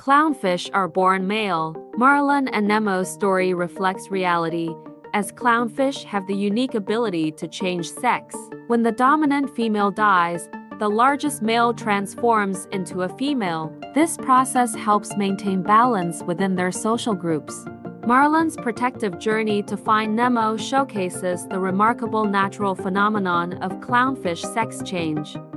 Clownfish are born male. Marlin and Nemo's story reflects reality, as clownfish have the unique ability to change sex. When the dominant female dies, the largest male transforms into a female. This process helps maintain balance within their social groups. Marlin's protective journey to find Nemo showcases the remarkable natural phenomenon of clownfish sex change.